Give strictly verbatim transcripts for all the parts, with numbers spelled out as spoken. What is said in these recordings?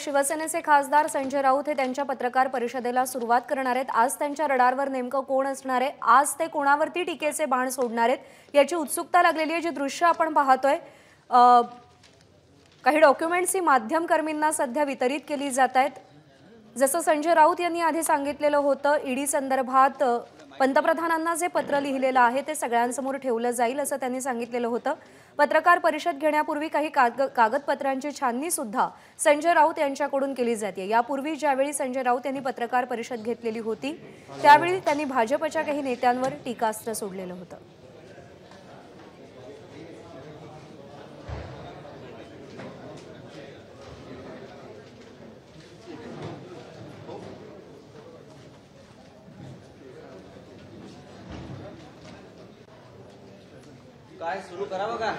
शिवसेनेचे खासदार संजय राऊत हे त्यांच्या पत्रकार परिषदेला सुरुवात करणार आहेत। आज त्यांच्या रडारवर नेमकं कोण असणार आहे, आज ते कोणावरती टीकेचे बाण सोडणार आहेत याची उत्सुकता लागलेली आहे। जे दृश्य आपण पाहतोय, काही डॉक्युमेंट्स ही माध्यमकर्मींना सध्या वितरित केली जात आहेत। जसं संजय राऊत यांनी आधी सांगितलेलं होतं, ईडी संदर्भात पंतप्रधानांना जे पत्र लिहिलेलं आहे ते सगळ्यांसमोर ठेवलं जाईल असं त्यांनी सांगितलेलं होतं। पत्रकार परिषद घेण्यापूर्वी काही काग कागदपत्रांची छाननी सुद्धा संजय राऊत यांच्याकडून केली जाते। यापूर्वी ज्यावेळी संजय राऊत यांनी पत्रकार परिषद घेतलेली होती त्यावेळी त्यांनी भाजपच्या काही नेत्यांवर टीकास्त्र सोडलेलं होतं। काय सुरू करावं का?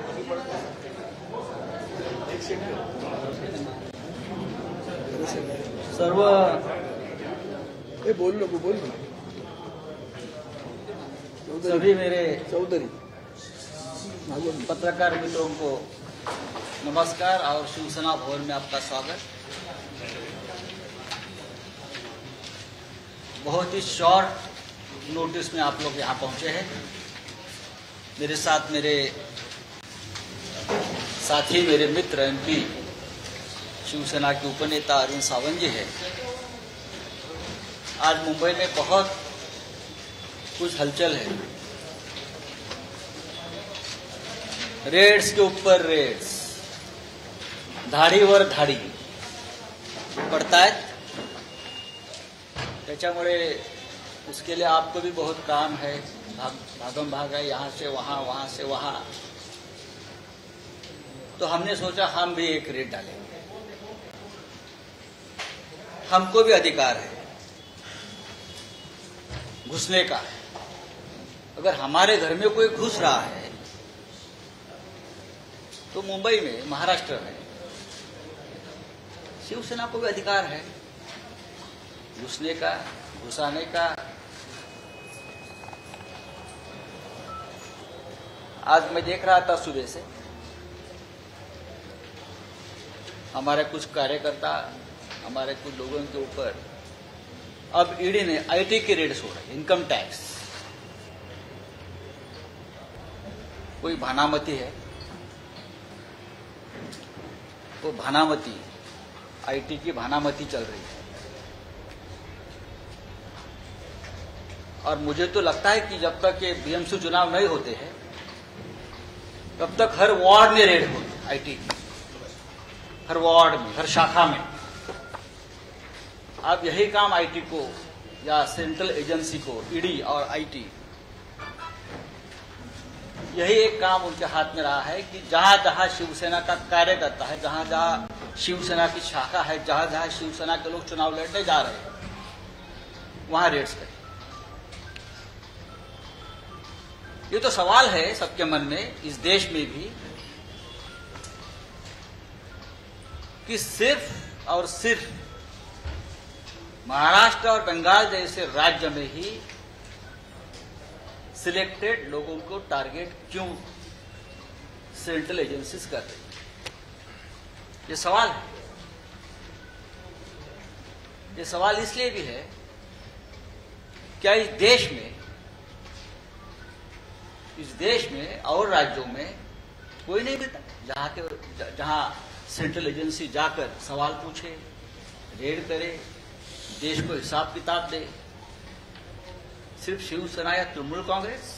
सर्व ए बोल नको बोल सभी मेरे चौधरी पत्रकार मित्रों को नमस्कार और शिवसेना भवन में आपका स्वागत। बहुत ही शॉर्ट नोटिस में आप लोग यहाँ पहुंचे हैं। मेरे साथ मेरे साथी, मेरे मित्र एमपी शिवसेना के उपनेता अरविंद सावंत जी है। आज मुंबई में बहुत कुछ हलचल है, रेड्स के ऊपर रेड्स, धाडीवर धाडी पड़तायत। त्याच्यामुळे उसके लिए आपको भी बहुत काम है, भाग, भागम भाग है, यहाँ से वहाँ, वहाँ से वहाँ। तो हमने सोचा हम भी एक रेड डालेंगे। हमको भी अधिकार है घुसने का। अगर हमारे घर में कोई घुस रहा है तो मुंबई में, महाराष्ट्र में शिवसेना को भी अधिकार है घुसने का, घुसाने का। आज मैं देख रहा था सुबह से हमारे कुछ कार्यकर्ता, हमारे कुछ लोगों के ऊपर अब ईडी ने आईटी के रेड्स हो रहे, इनकम टैक्स। कोई भानामती है, वो भानामती, आईटी की भानामती चल रही है। और मुझे तो लगता है कि जब तक ये बीएमसी चुनाव नहीं होते हैं तब तक हर वार्ड में रेड होगी आईटी की, हर वार्ड में, हर शाखा में। अब यही काम आईटी को या सेंट्रल एजेंसी को, ईडी और आईटी, यही एक काम उनके हाथ में रहा है कि जहां जहां शिवसेना का कार्यकर्ता है, जहां जहां शिवसेना की शाखा है, जहां जहां शिवसेना के लोग चुनाव लड़ने जा रहे हैं वहां रेड्स करें। ये तो सवाल है सबके मन में, इस देश में भी, कि सिर्फ और सिर्फ महाराष्ट्र और बंगाल जैसे राज्य में ही सिलेक्टेड लोगों को टारगेट क्यों सेंट्रल एजेंसीज कर रही है? ये सवाल है। ये सवाल इसलिए भी है क्या इस देश में इस देश में और राज्यों में कोई नहीं मिलता जहां के जहां सेंट्रल एजेंसी जाकर सवाल पूछे, रेड करे, देश को हिसाब किताब दे। सिर्फ शिवसेना या तृणमूल कांग्रेस?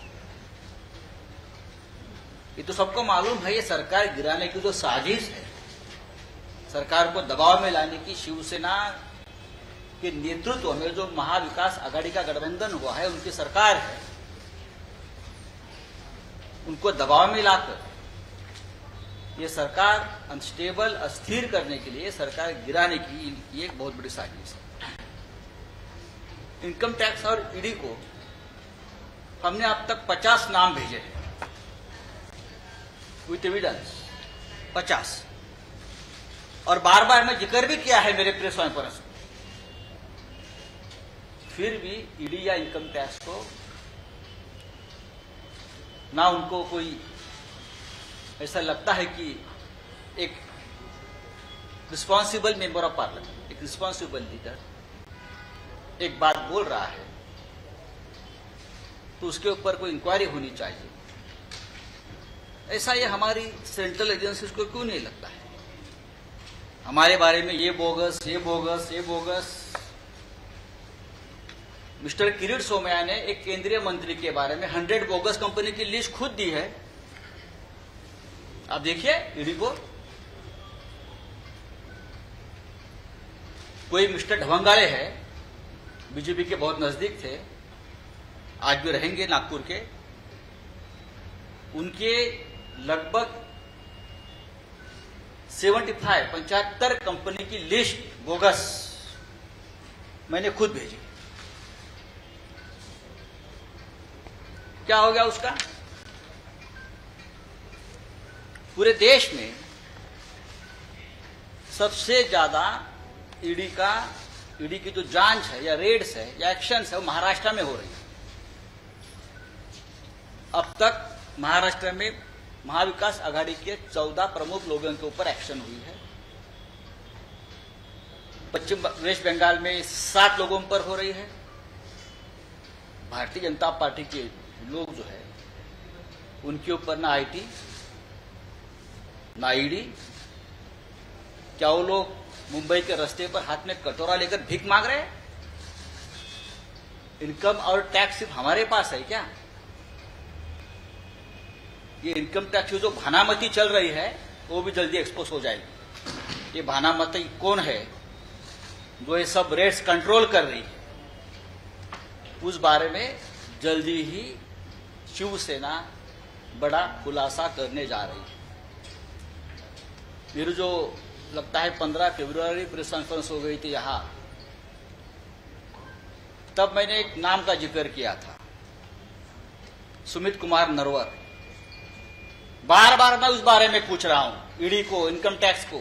ये तो सबको मालूम है, ये सरकार गिराने की जो साजिश है, सरकार को दबाव में लाने की शिवसेना के नेतृत्व में जो महाविकास आघाड़ी का गठबंधन हुआ है, उनकी सरकार है, उनको दबाव में लाकर ये सरकार अनस्टेबल, अस्थिर करने के लिए, सरकार गिराने की इनकी एक बहुत बड़ी साजिश है। इनकम टैक्स और ईडी को हमने अब तक पचास नाम भेजे हैं विथ एविडेंस, पचास, और बार बार मैं जिक्र भी किया है मेरे प्रेस कॉन्फ्रेंस में। फिर भी ईडी या इनकम टैक्स को ना उनको कोई ऐसा लगता है कि एक रिस्पॉन्सिबल मेंबर ऑफ पार्लियामेंट, एक रिस्पॉन्सिबल लीडर एक बात बोल रहा है तो उसके ऊपर कोई इंक्वायरी होनी चाहिए। ऐसा ये हमारी सेंट्रल एजेंसीज को क्यों नहीं लगता है? हमारे बारे में ये बोगस, ये बोगस, ये बोगस। मिस्टर किरीट सोमैया ने एक केंद्रीय मंत्री के बारे में हंड्रेड बोगस कंपनी की लिस्ट खुद दी है। आप देखिए ईडी को। कोई मिस्टर ढवंगाड़े है, बीजेपी के बहुत नजदीक थे, आज भी रहेंगे नागपुर के। उनके लगभग पचहत्तर पंचहत्तर कंपनी की लिस्ट बोगस मैंने खुद भेजी। क्या हो गया उसका? पूरे देश में सबसे ज्यादा ईडी का ईडी की जो जांच है या रेड्स है या एक्शंस है वो महाराष्ट्र में हो रही है। अब तक महाराष्ट्र में महाविकास आघाड़ी के चौदह प्रमुख लोगों के ऊपर एक्शन हुई है। पश्चिम वेस्ट बंगाल में सात लोगों पर हो रही है। भारतीय जनता पार्टी के लोग जो है उनके ऊपर ना आईटी ना ईडी। क्या वो लोग मुंबई के रास्ते पर हाथ में कटोरा लेकर भीख मांग रहे हैं? इनकम और टैक्स सिर्फ हमारे पास है क्या? ये इनकम टैक्स की जो भानामती चल रही है वो भी जल्दी एक्सपोज हो जाएगी। ये भानामती कौन है जो ये सब रेट्स कंट्रोल कर रही है? उस बारे में जल्दी ही शिवसेना बड़ा खुलासा करने जा रही है। फिर जो लगता है पंद्रह फरवरी प्रेस कॉन्फ्रेंस हो गई थी यहां, तब मैंने एक नाम का जिक्र किया था, सुमित कुमार नरवर। बार बार मैं उस बारे में पूछ रहा हूं ईडी को, इनकम टैक्स को,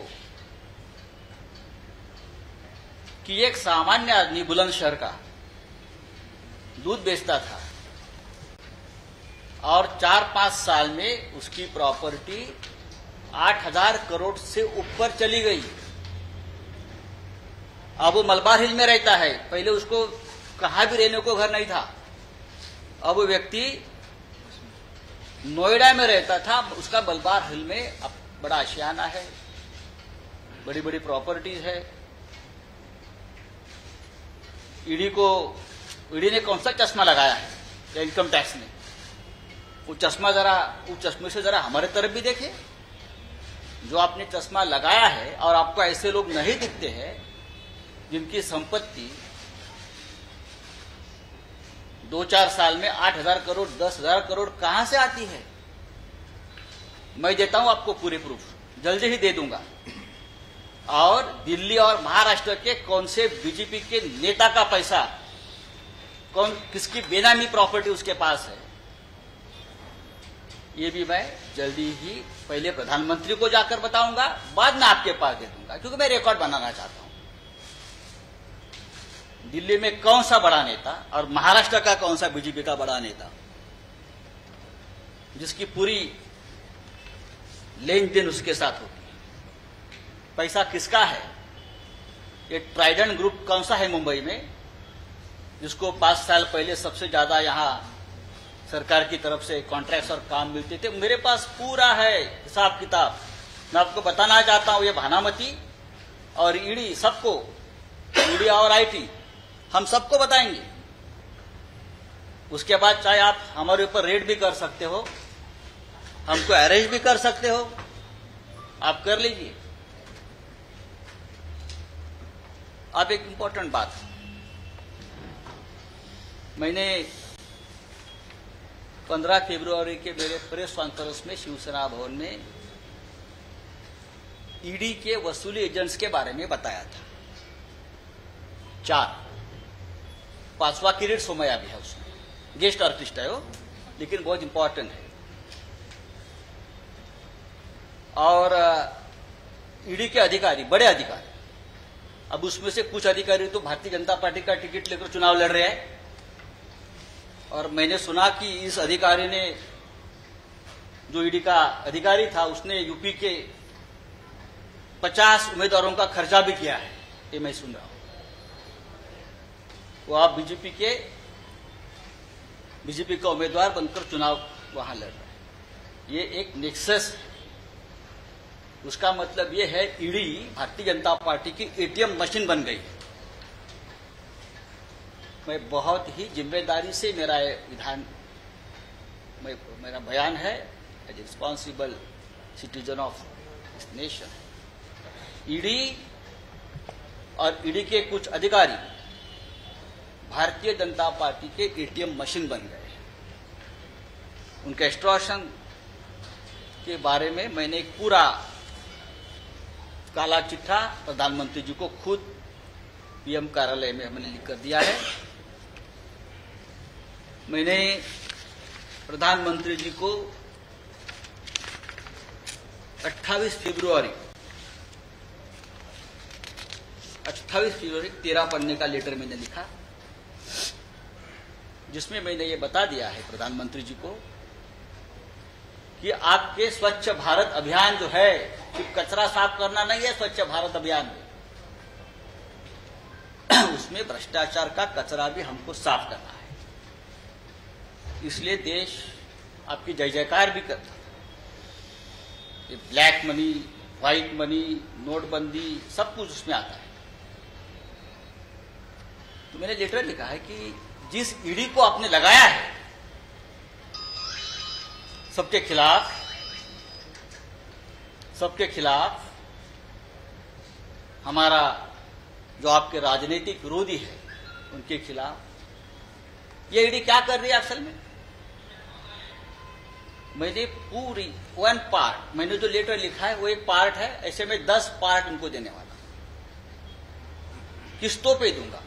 कि एक सामान्य आदमी बुलंदशहर का दूध बेचता था और चार पांच साल में उसकी प्रॉपर्टी आठ हजार करोड़ से ऊपर चली गई। अब वो मलबार हिल में रहता है, पहले उसको कहाँ भी रहने को घर नहीं था। अब वो व्यक्ति नोएडा में रहता था, उसका मलबार हिल में अब बड़ा आशियाना है, बड़ी बड़ी प्रॉपर्टीज है। ईडी को ईडी ने कौन सा चश्मा लगाया है इनकम टैक्स ने? वो चश्मा जरा उस चश्मे से जरा हमारे तरफ भी देखे। जो आपने चश्मा लगाया है और आपको ऐसे लोग नहीं दिखते हैं जिनकी संपत्ति दो चार साल में आठ हजार करोड़ दस हजार करोड़ कहां से आती है? मैं देता हूं आपको पूरे प्रूफ, जल्दी ही दे दूंगा। और दिल्ली और महाराष्ट्र के कौन से बीजेपी के नेता का पैसा, कौन किसकी बेनामी प्रॉपर्टी उसके पास है, ये भी मैं जल्दी ही पहले प्रधानमंत्री को जाकर बताऊंगा, बाद में आपके पास दे दूंगा, क्योंकि मैं रिकॉर्ड बनाना चाहता हूं। दिल्ली में कौन सा बड़ा नेता और महाराष्ट्र का कौन सा बीजेपी का बड़ा नेता जिसकी पूरी लेन देन उसके साथ होगी, पैसा किसका है? ये ट्राइडेंट ग्रुप कौन सा है मुंबई में जिसको पांच साल पहले सबसे ज्यादा यहां सरकार की तरफ से कॉन्ट्रैक्ट्स और काम मिलते थे? मेरे पास पूरा है हिसाब किताब। मैं आपको बताना चाहता हूं, ये भानामती और ईडी, सबको, ईडी और आईटी, हम सबको बताएंगे। उसके बाद चाहे आप हमारे ऊपर रेड भी कर सकते हो, हमको अरेस्ट भी कर सकते हो, आप कर लीजिए। अब एक इंपॉर्टेंट बात, मैंने पंद्रह फरवरी के मेरे प्रेस कॉन्फ्रेंस में शिवसेना भवन में ईडी के वसूली एजेंट्स के बारे में बताया था। चार, पांचवा किरीट सोमैया भी है उसमें, गेस्ट आर्टिस्ट है वो, लेकिन बहुत इंपॉर्टेंट है। और ईडी के अधिकारी, बड़े अधिकारी, अब उसमें से कुछ अधिकारी तो भारतीय जनता पार्टी का टिकट लेकर चुनाव लड़ रहे हैं। और मैंने सुना कि इस अधिकारी ने, जो ईडी का अधिकारी था, उसने यूपी के पचास उम्मीदवारों का खर्चा भी किया है, ये मैं सुन रहा हूं। वो आप बीजेपी के बीजेपी का उम्मीदवार बनकर चुनाव वहां लड़ रहे हैं। ये एक नेक्सस है। उसका मतलब ये है ईडी भारतीय जनता पार्टी की एटीएम मशीन बन गई है। मैं बहुत ही जिम्मेदारी से मेरा विधान मेरा बयान है, as responsible citizen of this nation. ED और ईडी के कुछ अधिकारी भारतीय जनता पार्टी के एटीएम मशीन बन गए हैं। उनके एक्सट्रॉशन के बारे में मैंने एक पूरा काला चिट्ठा प्रधानमंत्री जी को खुद पीएम कार्यालय में हमने लिख कर दिया है। मैंने प्रधानमंत्री जी को अट्ठाईस फरवरी अट्ठाईस फरवरी तेरह पन्ने का लेटर मैंने लिखा, जिसमें मैंने ये बता दिया है प्रधानमंत्री जी को कि आपके स्वच्छ भारत अभियान जो है, सिर्फ कचरा साफ करना नहीं है स्वच्छ भारत अभियान में, उसमें भ्रष्टाचार का कचरा भी हमको साफ करना है। इसलिए देश आपकी जय जयकार भी करता है। ये ब्लैक मनी, व्हाइट मनी, नोटबंदी, सब कुछ उसमें आता है। तो मैंने लेटर लिखा है कि जिस ईडी को आपने लगाया है सबके खिलाफ सबके खिलाफ हमारा जो आपके राजनीतिक विरोधी है उनके खिलाफ ये ईडी क्या कर रही है असल में। मैंने पूरी वन पार्ट, मैंने जो लेटर लिखा है वो एक पार्ट है, ऐसे में दस पार्ट उनको देने वाला, किस्तों पे दूंगा।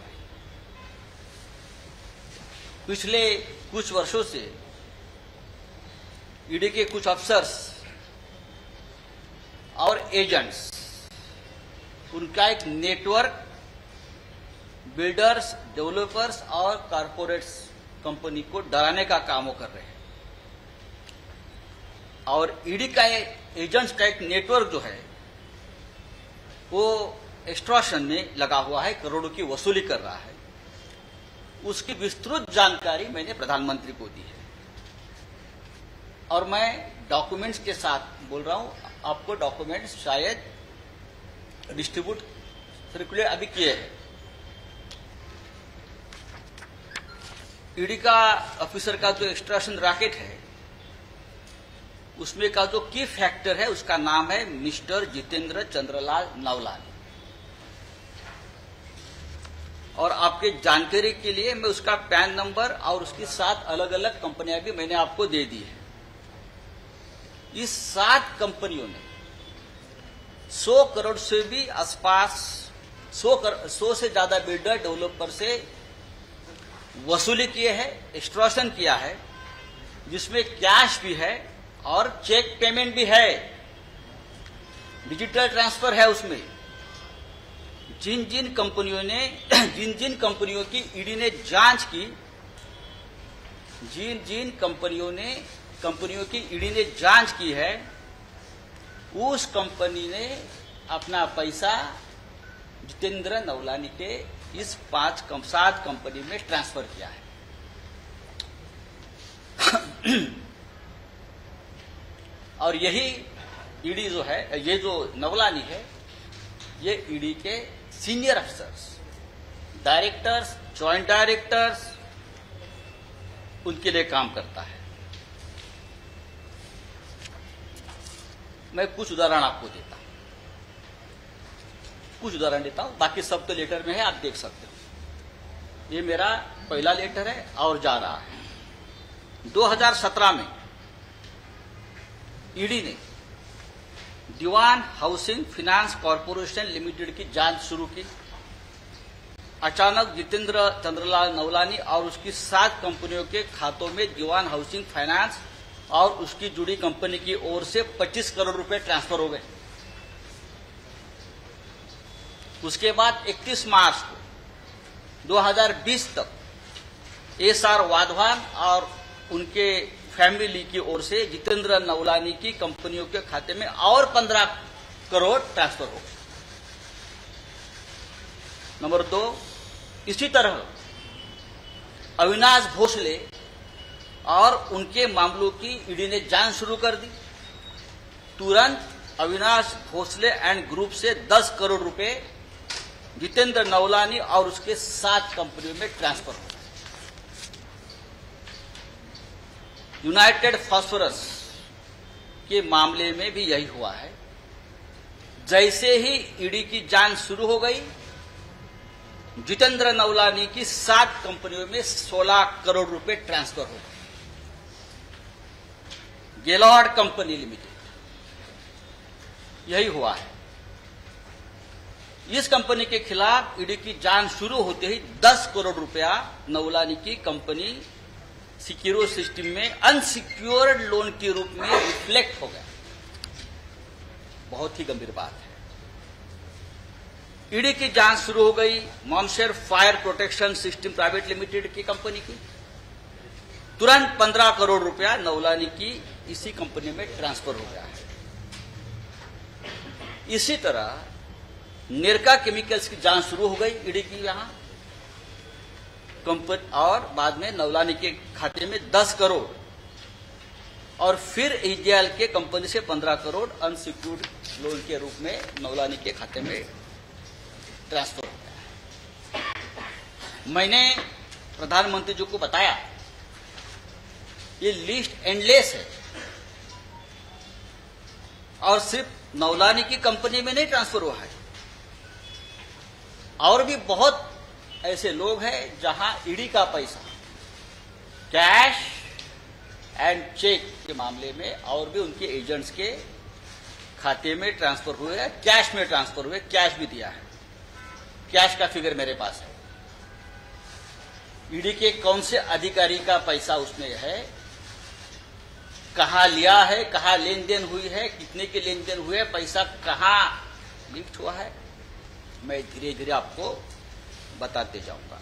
पिछले कुछ वर्षों से ईडी के कुछ अफसर्स और एजेंट्स, उनका एक नेटवर्क बिल्डर्स, डेवलपर्स और कारपोरेट्स कंपनी को डराने का काम वो कर रहे हैं। और ईडी का एजेंट्स का एक नेटवर्क जो है वो एक्सट्रॉशन में लगा हुआ है, करोड़ों की वसूली कर रहा है। उसकी विस्तृत जानकारी मैंने प्रधानमंत्री को दी है और मैं डॉक्यूमेंट्स के साथ बोल रहा हूं। आपको डॉक्यूमेंट्स शायद डिस्ट्रीब्यूट सर्कुलेट अभी किए हैं। ईडी का ऑफिसर का जो एक्सट्रैक्शन रैकेट है उसमें का जो की फैक्टर है उसका नाम है मिस्टर जितेंद्र चंद्रलाल नवलानी। और आपके जानकारी के लिए मैं उसका पैन नंबर और उसकी सात अलग अलग कंपनियां भी मैंने आपको दे दी है। इस सात कंपनियों ने सौ करोड़ से भी आसपास सौ करोड़ सौ से ज्यादा बिल्डर डेवलपर से वसूली किए हैं, एक्सट्रॉशन किया है, जिसमें कैश भी है और चेक पेमेंट भी है, डिजिटल ट्रांसफर है उसमें। जिन जिन कंपनियों ने जिन जिन कंपनियों की ईडी ने जांच की, जिन जिन कंपनियों ने कंपनियों की ईडी ने जांच की है, उस कंपनी ने अपना पैसा जितेंद्र नवलानी के इस पांच कम, सात कंपनी में ट्रांसफर किया है। और यही ईडी जो है, ये जो नवलानी है, ये ईडी के सीनियर अफसर्स, डायरेक्टर्स, जॉइंट डायरेक्टर्स, उनके लिए काम करता है। मैं कुछ उदाहरण आपको देता हूं, कुछ उदाहरण देता हूं, बाकी सब तो लेटर में है, आप देख सकते हो। ये मेरा पहला लेटर है और जा रहा है। दो हज़ार सत्रह में ईडी ने Dewan housing finance corporation limited की जांच शुरू की। अचानक जितेंद्र चंद्रलाल नवलानी और उसकी सात कंपनियों के खातों में दीवान हाउसिंग फाइनेंस और उसकी जुड़ी कंपनी की ओर से पच्चीस करोड़ रुपए ट्रांसफर हो गए। उसके बाद इकतीस मार्च को दो हज़ार बीस तक एस आर वाधवान और उनके फैमिली की ओर से जितेंद्र नवलानी की कंपनियों के खाते में और पंद्रह करोड़ ट्रांसफर हो। नंबर दो, इसी तरह अविनाश भोसले और उनके मामलों की ईडी ने जांच शुरू कर दी। तुरंत अविनाश भोसले एंड ग्रुप से दस करोड़ रुपए जितेंद्र नवलानी और उसके सात कंपनियों में ट्रांसफर हो। यूनाइटेड फास्फोरस के मामले में भी यही हुआ है। जैसे ही ईडी की जांच शुरू हो गई, जितेंद्र नवलानी की सात कंपनियों में सोलह करोड़ रुपए ट्रांसफर हो गए। गेलॉर्ड कंपनी लिमिटेड, यही हुआ है। इस कंपनी के खिलाफ ईडी की जांच शुरू होते ही दस करोड़ रुपया नवलानी की कंपनी सिक्योरो सिस्टम में अनसिक्योर्ड लोन के रूप में रिफ्लेक्ट हो गया। बहुत ही गंभीर बात है। ईडी की जांच शुरू हो गई मॉन्शर fire protection system private limited की कंपनी की। तुरंत पंद्रह करोड़ रुपया नवलानी की इसी कंपनी में ट्रांसफर हो गया है। इसी तरह नेरका केमिकल्स की जांच शुरू हो गई ईडी की यहां कंपनी, और बाद में नवलानी के खाते में दस करोड़ और फिर ईजीएल के कंपनी से पंद्रह करोड़ अनसिक्योर्ड लोन के रूप में नवलानी के खाते में ट्रांसफर हो गया। मैंने प्रधानमंत्री जी को बताया ये लिस्ट एंडलेस है और सिर्फ नवलानी की कंपनी में नहीं ट्रांसफर हुआ है, और भी बहुत ऐसे लोग हैं जहां ईडी का पैसा कैश एंड चेक के मामले में और भी उनके एजेंट्स के खाते में ट्रांसफर हुए हैं, कैश में ट्रांसफर हुए, कैश भी दिया है। कैश का फिगर मेरे पास है। ईडी के कौन से अधिकारी का पैसा उसमें है, कहां लिया है, कहां लेन देन हुई है, कितने के लेन देन हुए, पैसा कहां लिफ्ट हुआ है, मैं धीरे धीरे आपको बताते जाऊंगा।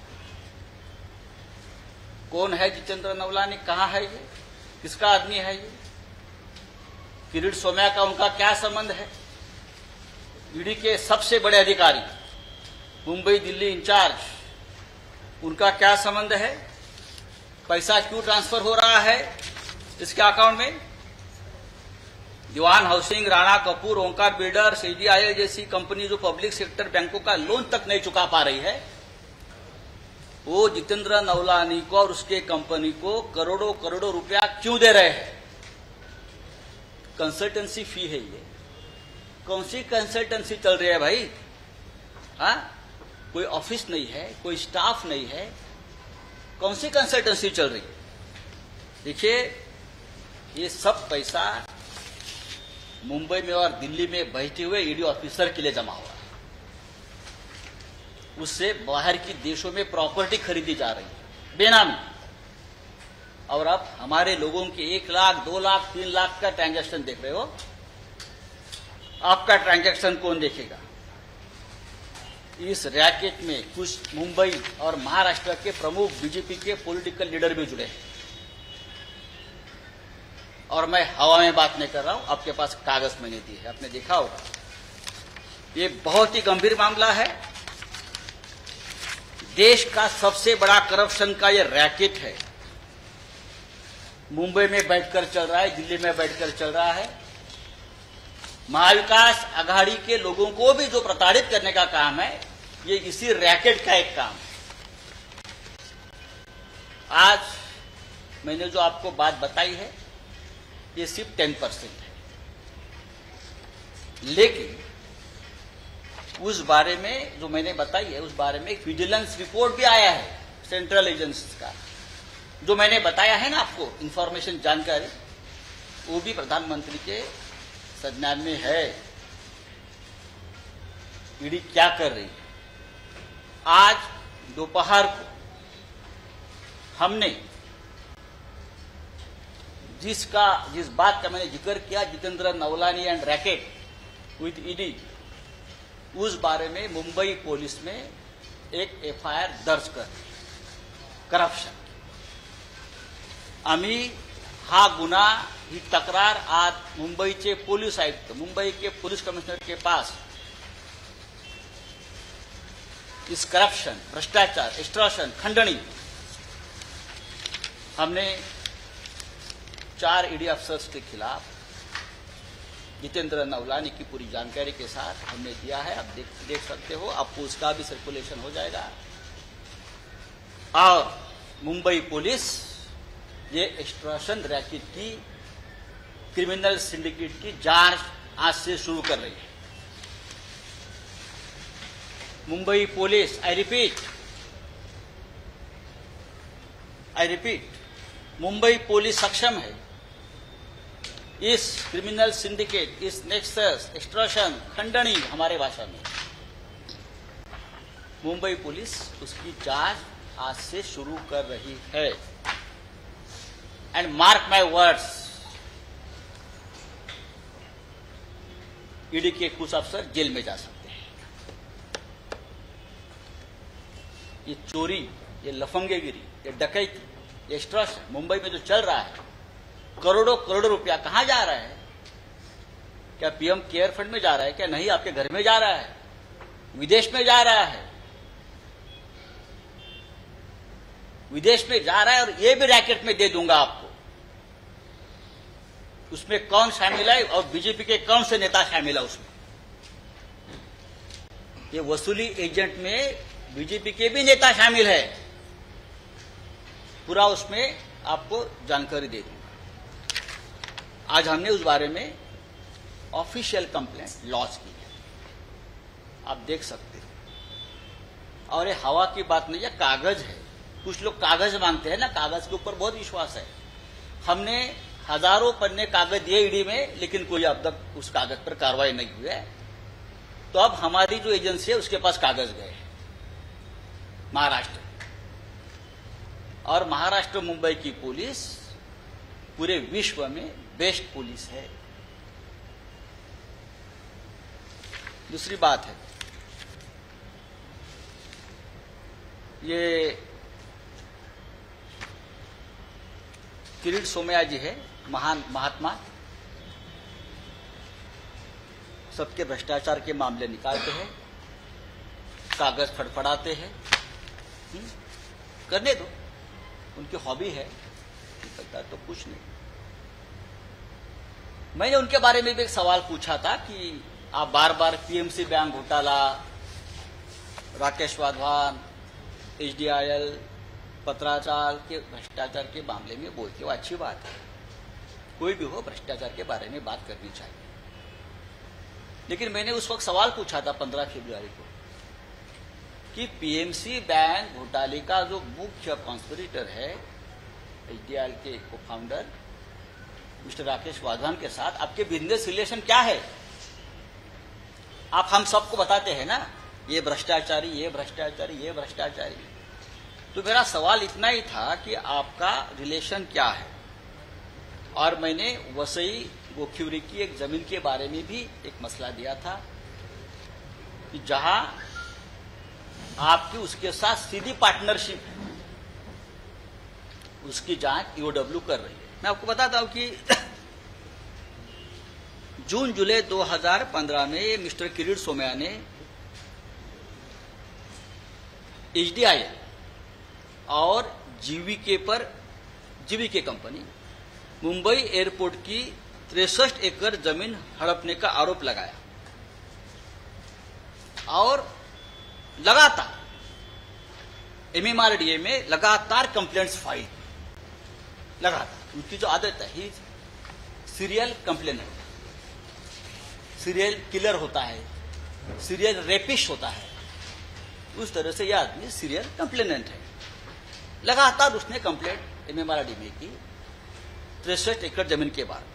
कौन है जितेंद्र नवलानी, कहां है ये, किसका आदमी है ये, किरीट सोमैया का उनका क्या संबंध है, ईडी के सबसे बड़े अधिकारी मुंबई दिल्ली इंचार्ज उनका क्या संबंध है, पैसा क्यों ट्रांसफर हो रहा है इसके अकाउंट में। Dewan housing, Rana Kapoor, Omkar builders, ADIL जैसी कंपनी जो पब्लिक सेक्टर बैंकों का लोन तक नहीं चुका पा रही है, वो जितेंद्र नवलानी को और उसके कंपनी को करोड़ों करोड़ों रुपया क्यों दे रहे हैं। कंसल्टेंसी फी है ये। कौन सी कंसल्टेंसी चल रही है भाई? हाँ, कोई ऑफिस नहीं है, कोई स्टाफ नहीं है, कौन सी कंसल्टेंसी चल रही है? देखिए, ये सब पैसा मुंबई में और दिल्ली में बैठे हुए ईडी ऑफिसर के लिए जमा हुआ है। उससे बाहर की देशों में प्रॉपर्टी खरीदी जा रही है बेनामी, और अब हमारे लोगों के एक लाख दो लाख तीन लाख का ट्रांजैक्शन देख रहे हो। आपका ट्रांजैक्शन कौन देखेगा? इस रैकेट में कुछ मुंबई और महाराष्ट्र के प्रमुख बीजेपी के पॉलिटिकल लीडर भी जुड़े हैं, और मैं हवा में बात नहीं कर रहा हूं, आपके पास कागज मैंने दी है, आपने देखा होगा। ये बहुत ही गंभीर मामला है। देश का सबसे बड़ा करप्शन का ये रैकेट है, मुंबई में बैठकर चल रहा है, दिल्ली में बैठकर चल रहा है। महाविकास आघाड़ी के लोगों को भी जो प्रताड़ित करने का काम है, ये इसी रैकेट का एक काम है। आज मैंने जो आपको बात बताई है, ये सिर्फ टेन परसेंट है, लेकिन उस बारे में जो मैंने बताई है, उस बारे में एक विजिलेंस रिपोर्ट भी आया है सेंट्रल एजेंसी का, जो मैंने बताया है ना आपको, इंफॉर्मेशन जानकारी, वो भी प्रधानमंत्री के संज्ञान में है। ईडी क्या कर रही है? आज दोपहर को हमने जिसका जिस बात का मैंने जिक्र किया, Jitendra Navlani and racket with ED, उस बारे में मुंबई पुलिस में एक एफआईआर दर्ज कर करप्शन। आम्ही हा गुन्हा, ही तक्रार आज मुंबईचे पोलीस आयुक्त, मुंबई के पुलिस कमिश्नर के पास इस करप्शन, भ्रष्टाचार, एक्सटॉर्शन, खंडनी, हमने चार ईडी अफसर्स के खिलाफ जितेंद्र नवलानी की पूरी जानकारी के साथ हमने दिया है। आप देख, देख सकते हो, आपको उसका भी सर्कुलेशन हो जाएगा। और मुंबई पुलिस ये एक्सटॉर्शन रैकेट की, क्रिमिनल सिंडिकेट की जांच आज से शुरू कर रही है। Mumbai police, I repeat I repeat Mumbai police सक्षम है इस क्रिमिनल सिंडिकेट, इस नेक्सस, एक्सटॉर्शन, खंडनी हमारे भाषा में, मुंबई पुलिस उसकी जांच आज से शुरू कर रही है। And mark my words, ED के कुछ अफसर जेल में जा सकते हैं। ये चोरी, ये लफंगेगिरी, ये डकैती, ये एक्सटॉर्शन मुंबई में जो चल रहा है, करोड़ों करोड़ों रुपया कहां जा रहा है? क्या पीएम केयर फंड में जा रहा है? क्या नहीं, आपके घर में जा रहा है, विदेश में जा रहा है, विदेश में जा रहा है। और ये भी रैकेट में दे दूंगा आपको, उसमें कौन शामिल है और बीजेपी के कौन से नेता शामिल है उसमें। ये वसूली एजेंट में बीजेपी के भी नेता शामिल है, पूरा उसमें आपको जानकारी दे दूंगा। आज हमने उस बारे में ऑफिशियल कंप्लेंट लॉन्च की है, आप देख सकते हैं। और ये हवा की बात नहीं है, कागज है। कुछ लोग कागज मांगते हैं ना, कागज के ऊपर बहुत विश्वास है। हमने हजारों पन्ने कागज दिए ईडी में, लेकिन कोई अब तक उस कागज पर कार्रवाई नहीं हुई है। तो अब हमारी जो एजेंसी है उसके पास कागज गए हैं महाराष्ट्र, और महाराष्ट्र मुंबई की पुलिस पूरे विश्व में बेस्ट पुलिस है। दूसरी बात है, ये किरीट सोमैया जी है, महान महात्मा, सबके भ्रष्टाचार के मामले निकालते हैं, कागज फड़फड़ाते हैं। करने दो, उनकी हॉबी है, निकलता तो कुछ नहीं। मैंने उनके बारे में भी एक सवाल पूछा था कि आप बार बार पीएमसी बैंक घोटाला, राकेश वाधवान, एचडीआईएल, पत्राचार के भ्रष्टाचार के मामले में बोलते हो, अच्छी बात है, कोई भी हो भ्रष्टाचार के बारे में बात करनी चाहिए। लेकिन मैंने उस वक्त सवाल पूछा था पंद्रह फरवरी को कि पीएमसी बैंक घोटाले का जो मुख्य कॉन्स्पिरेटर है एचडीआईएल के को फाउंडर मिस्टर राकेश वाधवान के साथ आपके बिजनेस रिलेशन क्या है? आप हम सबको बताते हैं ना, ये भ्रष्टाचारी, ये भ्रष्टाचारी, ये भ्रष्टाचारी। तो मेरा सवाल इतना ही था कि आपका रिलेशन क्या है। और मैंने वसई गोखिवरी की एक जमीन के बारे में भी एक मसला दिया था कि जहां आपकी उसके साथ सीधी पार्टनरशिप है, उसकी जांच ईओडब्ल्यू कर रही है। मैं आपको बताता हूं कि जून जुलाई दो हज़ार पंद्रह में मिस्टर किरीट सोमैया ने एचडीआईएल और जीवीके पर, जीवीके कंपनी मुंबई एयरपोर्ट की तिरसठ एकड़ जमीन हड़पने का आरोप लगाया और लगातार एमएमआरडीए में लगातार कंप्लेंट्स फाइल, लगातार। उनकी जो आदत है, he serial complainer, serial killer होता है, सीरियल रेपिश होता है, उस तरह से यह आदमी सीरियल कंप्लेनेंट है। लगातार उसने कंप्लेंट एमएमआरडी में की तिरसठ एकड़ जमीन के बाद।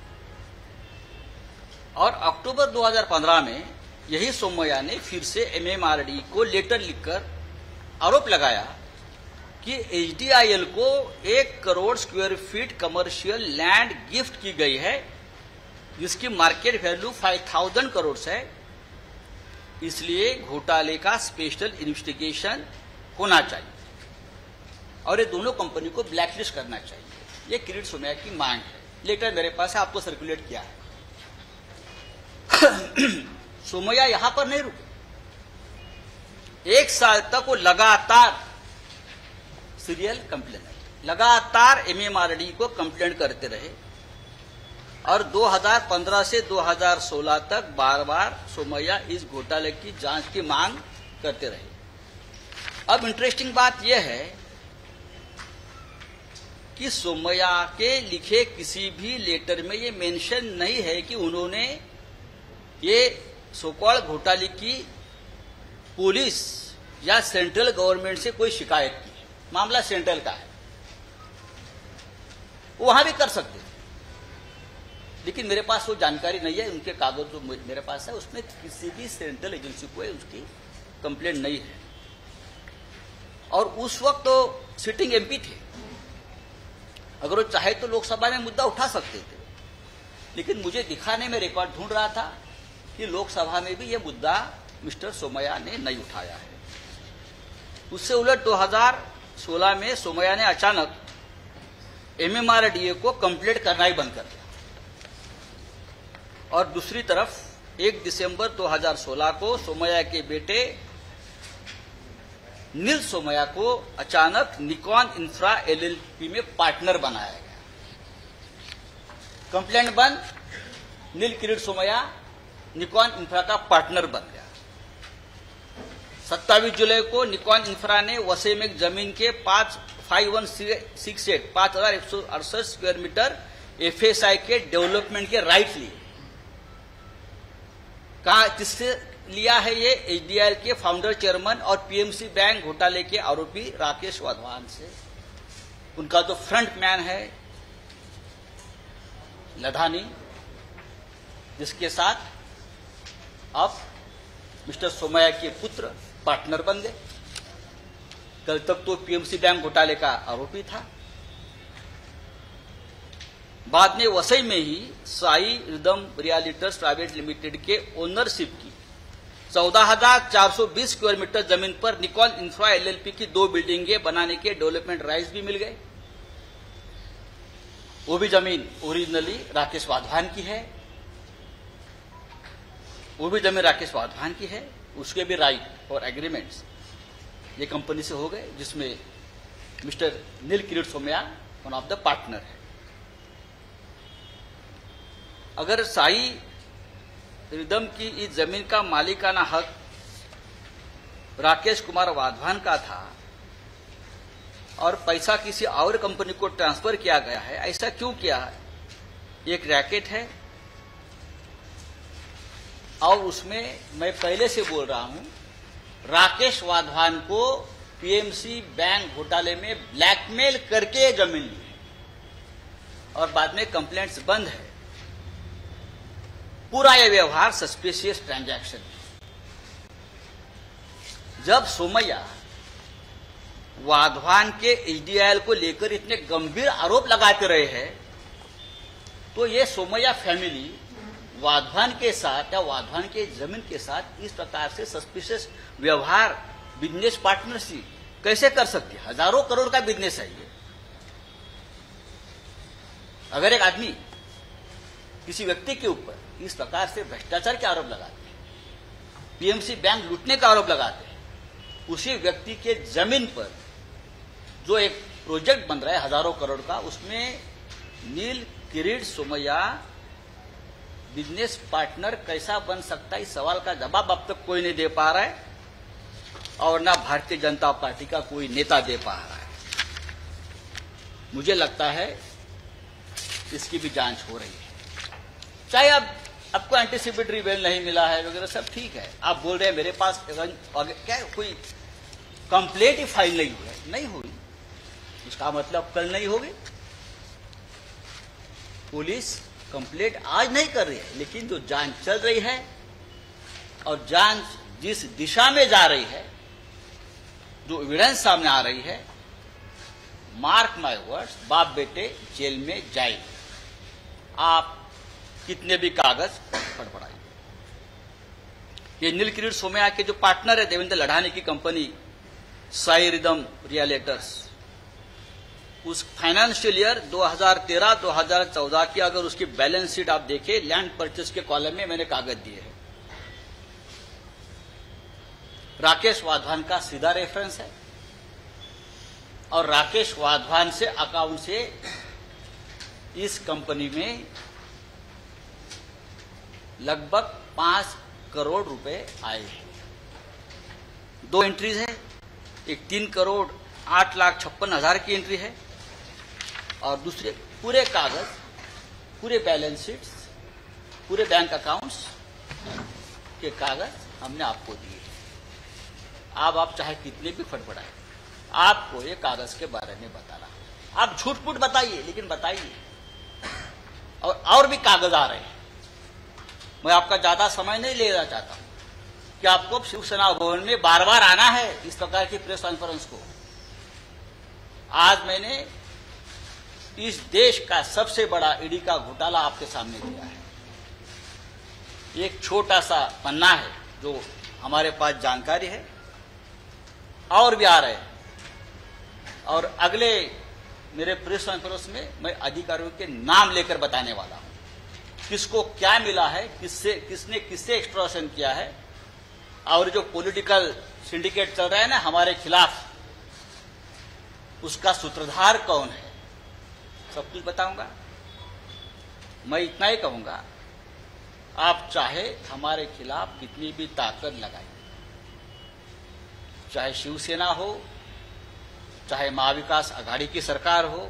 और अक्टूबर दो हज़ार पंद्रह में यही सोमैया ने फिर से एमएमआरडी को लेटर लिखकर आरोप लगाया कि एचडीआईएल को एक crore square feet commercial land gift की गई है, जिसकी market value five thousand crore है। इसलिए घोटाले का स्पेशल इन्वेस्टिगेशन होना चाहिए और ये दोनों कंपनी को ब्लैकलिस्ट करना चाहिए। ये किरीट सोमैया की मांग है। लेटर मेरे पास है, आपको सर्कुलेट किया है। सोमैया यहां पर नहीं रुके, एक साल तक वो लगातार सीरियल कंप्लेन लगातार एमएमआरडी को कंप्लेंट करते रहे और दो हज़ार पंद्रह से दो हज़ार सोलह तक बार बार सोमैया इस घोटाले की जांच की मांग करते रहे। अब इंटरेस्टिंग बात यह है कि सोमैया के लिखे किसी भी लेटर में ये मेंशन नहीं है कि उन्होंने ये सोकॉल घोटाले की पुलिस या सेंट्रल गवर्नमेंट से कोई शिकायत की है। मामला सेंट्रल का है, वो वहां भी कर सकते थे, लेकिन मेरे पास वो जानकारी नहीं है। उनके कागज जो मेरे पास है उसमें किसी भी सेंट्रल एजेंसी को उसकी कंप्लेंट नहीं है। और उस वक्त तो सिटिंग एमपी थे, अगर वो चाहे तो लोकसभा में मुद्दा उठा सकते थे, लेकिन मुझे दिखाने में रिकॉर्ड ढूंढ रहा था कि लोकसभा में भी ये मुद्दा मिस्टर सोमैया ने नहीं उठाया है। उससे उलट दो हज़ार सोलह में सोमैया ने अचानक एमएमआरडीए को कंप्लेंट करना ही बंद कर दिया और दूसरी तरफ एक दिसंबर दो हज़ार सोलह को सोमैया के बेटे नील सोमैया को अचानक निकॉन इंफ्रा एलएलपी में पार्टनर बनाया गया। कंप्लेंट बंद, नील किरीट सोमैया निकॉन इंफ्रा का पार्टनर बन गया। सत्ताईस जुलाई को निकॉन इंफ्रा ने वसई में जमीन के पांच फाइव वन सिक्स एट पांच हजार एक सौ अड़सठ स्क्वायर मीटर एफएसआई के डेवलपमेंट के राइट लिए। कहा किससे लिया है? ये एचडीआईएल के फाउंडर चेयरमैन और पीएमसी बैंक घोटाले के आरोपी राकेश वाधवान से। उनका जो फ्रंट मैन है लधानी, जिसके साथ अब मिस्टर सोमैया के पुत्र पार्टनर बन गए। कल तक तो पीएमसी बैंक घोटाले का आरोपी था। बाद में वसई में ही Sai rhythm realtors private limited के ओनरशिप की चौदह हजार चार सौ बीस स्क्वायर मीटर जमीन पर निकॉन इंफ्रा एलएलपी की दो बिल्डिंगें बनाने के डेवलपमेंट राइट्स भी मिल गए। वो भी जमीन ओरिजिनली राकेश वाधवान की है, वो भी जमीन राकेश वाधवान की है। उसके भी राइट और एग्रीमेंट्स ये कंपनी से हो गए, जिसमें mister Neel Kirit Somaiya one of the partner है। अगर साई रिदम की इस जमीन का मालिकाना हक राकेश कुमार वाधवान का था और पैसा किसी और कंपनी को ट्रांसफर किया गया है, ऐसा क्यों किया है? एक रैकेट है और उसमें मैं पहले से बोल रहा हूं, राकेश वाधवान को पीएमसी बैंक घोटाले में ब्लैकमेल करके जमीन ली है और बाद में कंप्लेंट्स बंद है। पूरा यह व्यवहार सस्पिशियस ट्रांजैक्शन है। जब सोमैया वाधवान के एचडीआईएल को लेकर इतने गंभीर आरोप लगाते रहे हैं, तो ये सोमैया फैमिली वाधवान के साथ या वाधवान के जमीन के साथ इस प्रकार से सस्पिशियस व्यवहार, बिजनेस पार्टनरशिप कैसे कर सकती है? हजारों करोड़ का बिजनेस है ये। अगर एक आदमी किसी व्यक्ति के ऊपर इस प्रकार से भ्रष्टाचार के आरोप लगाते हैं, पीएमसी बैंक लूटने का आरोप लगाते हैं, उसी व्यक्ति के जमीन पर जो एक प्रोजेक्ट बन रहा है हजारों करोड़ का, उसमें नील किरीट सोमैया बिजनेस पार्टनर कैसा बन सकता है? इस सवाल का जवाब अब तक कोई नहीं दे पा रहा है और ना भारतीय जनता पार्टी का कोई नेता दे पा रहा है। मुझे लगता है इसकी भी जांच हो रही है। चाहे अब आपको एंटीसिपेटरी बेल नहीं मिला है वगैरह सब ठीक है, आप बोल रहे हैं मेरे पास क्या कोई कंप्लेंट ही फाइल नहीं हुई है, नहीं हुई, इसका मतलब कल नहीं होगी। पुलिस कंप्लेंट आज नहीं कर रही है, लेकिन जो जांच चल रही है और जांच जिस दिशा में जा रही है, जो एविडेंस सामने आ रही है, मार्क माय वर्ड्स, बाप बेटे जेल में जाएंगे। आप कितने भी कागज फड़फड़ाइए। ये नील किरीट सोमैया के जो पार्टनर है देवेंद्र लढ़ानी की कंपनी साई रिदम रियल्टर्स, उस फाइनेंशियल ईयर दो हज़ार तेरह दो हज़ार चौदह की अगर उसकी बैलेंस शीट आप देखें, लैंड परचेज के कॉलम में मैंने कागज दिए हैं। राकेश वाधवान का सीधा रेफरेंस है और राकेश वाधवान से अकाउंट से इस कंपनी में लगभग पांच करोड़ रुपए आए हैं। दो एंट्रीज है, एक तीन करोड़ आठ लाख छप्पन हजार की एंट्री है और दूसरे पूरे कागज, पूरे बैलेंस शीट्स, पूरे बैंक अकाउंट्स के कागज हमने आपको दिए। अब आप चाहे कितने भी फटफटाए, आपको ये कागज के बारे में बताना। आप झूठ मूठ बताइए, लेकिन बताइए। और और भी कागज आ रहे हैं। मैं आपका ज्यादा समय नहीं लेना चाहता हूं कि आपको शिवसेना भवन में बार बार आना है इस प्रकार की प्रेस कॉन्फ्रेंस को। आज मैंने इस देश का सबसे बड़ा ईडी का घोटाला आपके सामने दिया है। एक छोटा सा पन्ना है जो हमारे पास जानकारी है, और भी आ रहे हैं। और अगले मेरे प्रेस कॉन्फ्रेंस में मैं अधिकारियों के नाम लेकर बताने वाला हूं, किसको क्या मिला है, किससे किसने किससे एक्सट्रॉशन किया है, और जो पॉलिटिकल सिंडिकेट चल रहा है ना हमारे खिलाफ, उसका सूत्रधार कौन है, सब कुछ बताऊंगा। मैं इतना ही कहूंगा, आप चाहे हमारे खिलाफ कितनी भी ताकत लगाइए, चाहे शिवसेना हो, चाहे महाविकास आघाड़ी की सरकार हो,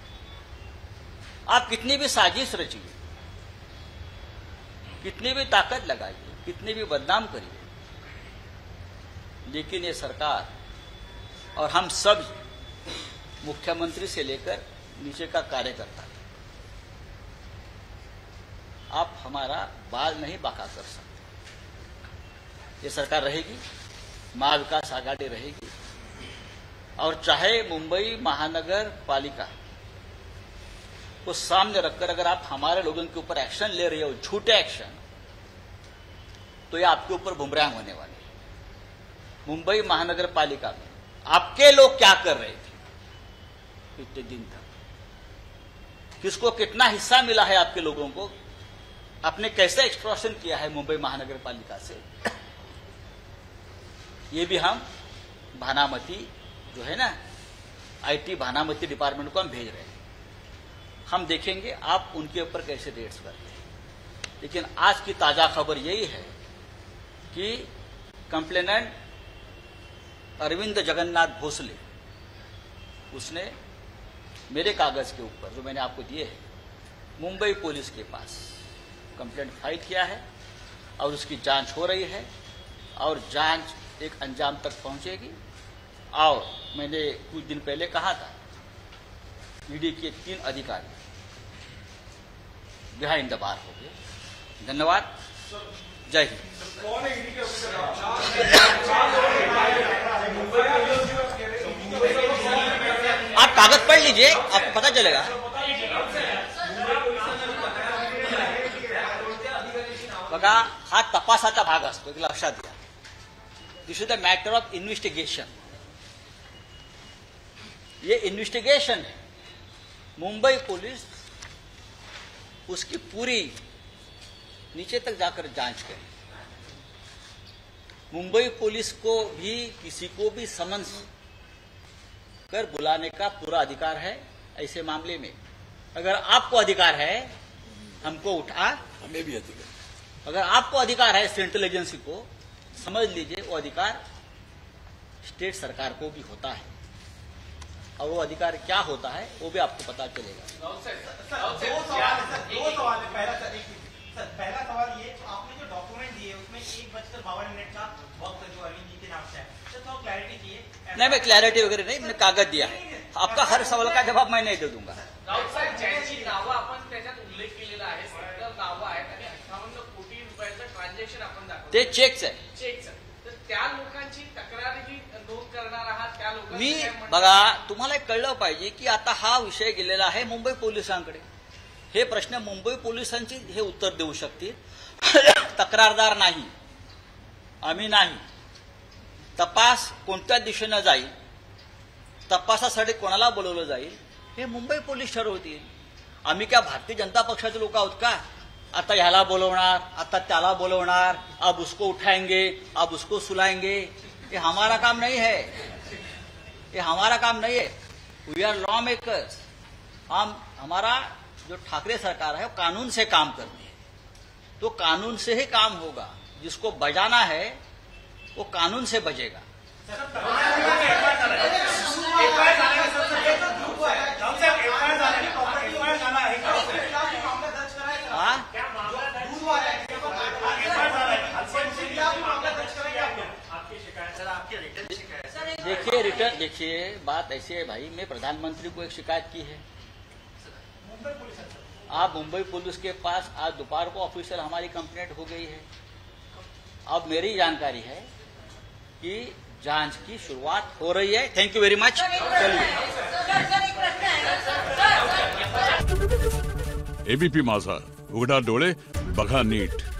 आप कितनी भी साजिश रचिए, कितनी भी ताकत लगाइए, कितनी भी बदनाम करिए, लेकिन ये सरकार और हम सब, मुख्यमंत्री से लेकर नीचे का कार्यकर्ता, आप हमारा बाल नहीं बाका कर सकते। ये सरकार रहेगी, महाविकास आघाड़ी रहेगी, और चाहे मुंबई महानगर पालिका को सामने रखकर अगर आप हमारे लोगों के ऊपर एक्शन ले रहे हो, झूठे एक्शन, तो ये आपके ऊपर बुमरांग होने वाले हैं। मुंबई महानगर पालिका में आपके लोग क्या कर रहे थे इतने दिन तक, किसको कितना हिस्सा मिला है आपके लोगों को, आपने कैसे एक्सट्रॉशन किया है मुंबई महानगर पालिका से, ये भी हम भानामती जो है ना, आईटी भानामती डिपार्टमेंट को हम भेज रहे हैं। हम देखेंगे आप उनके ऊपर कैसे रेड्स करते हैं। लेकिन आज की ताजा खबर यही है कि कंप्लेनेंट अरविंद जगन्नाथ भोसले, उसने मेरे कागज के ऊपर जो मैंने आपको दिए हैं, मुंबई पुलिस के पास कंप्लेंट फाइल किया है और उसकी जांच हो रही है और जांच एक अंजाम तक पहुंचेगी। और मैंने कुछ दिन पहले कहा था, ईडी के तीन अधिकारी बिहाइंड द बार हो गए। धन्यवाद, जय हिंद। आप कागज पढ़ लीजिए, आपको पता चलेगा। बघा, हा तपासाचा भाग असतो, एक लक्षात घ्या। This is the matter of investigation. ये इन्वेस्टिगेशन है। मुंबई पुलिस उसकी पूरी नीचे तक जाकर जांच करे। मुंबई पुलिस को भी किसी को भी समन्स कर बुलाने का पूरा अधिकार है। ऐसे मामले में अगर आपको अधिकार है हमको उठा, हमें भी अधिकार, अगर आपको अधिकार है सेंट्रल एजेंसी को, समझ लीजिए वो अधिकार स्टेट सरकार को भी होता है। और वो अधिकार क्या होता है वो भी आपको पता चलेगा। दो सवाल है सर, दो सवाल है। पहला सर, एक सर पहला सवाल ये, तो आपने जो डॉक्यूमेंट दिए उसमें एक बजकर बावन मिनट का वक्त जो अरविंद जी के नाम से है, तो थोड़ा क्लैरिटी चाहिए। नहीं, मैं क्लैरिटी वगैरह नहीं, मैंने कागज दिया है। आपका हर सवाल का जवाब मैं नहीं दे दूंगा। राऊत साहेब, ज्यांची नावं आपण त्याच्यात उल्लेख केलेला आहे, सत्तर नावं आहेत आणि अठ्ठावन्न कोटी रुपयाचं ट्रान्झॅक्शन आपण दाखवलं, ते चेकच आहे। चेकचं, तर त्या लोकांची तक्रार ही नोंद करणार आहात, त्या लोकांचं मी काय म्हणणं? बघा, तुम्हाला एक कळलं पाहिजे की आता हा विषय गेलेला आहे मुंबई पोलिसांकडे। हे प्रश्न मुंबई पोलिसांची हे उत्तर देऊ शकतील। तक्रारदार नाही, आम्ही नाही। तपास कोणत्या दिशेनं जाईल, तपासासाठी कोणाला बोलवलं जाईल, हे मुंबई पोलीस ठरवतील. आम्ही क्या भारतीय जनता पक्षाचे लोक आहोत का? आता ह्याला बोलवणार, आता त्याला बोलवणार, अब उसको उठाएंगे, अब उसको सुलाएंगे. ये हमारा काम नहीं है, ये हमारा काम नहीं है. We are law makers. हम हमारा जो ठाकरे सरकार है वो कानून से काम करती है, तो कानून से ही काम होगा. जिसको बजाना है वो कानून से बजेगा. हाँ? देखिए रिटर्न देखिए बात ऐसी है भाई, मैं प्रधानमंत्री को एक शिकायत की है. आप मुंबई पुलिस के पास आज दोपहर को ऑफिशियल हमारी कंप्लेंट हो गई है. अब मेरी जानकारी है कि जांच की शुरुआत हो रही है. Thank you very much. चलिए. एबीपी माझा, उघडा डोळे बघा नीट.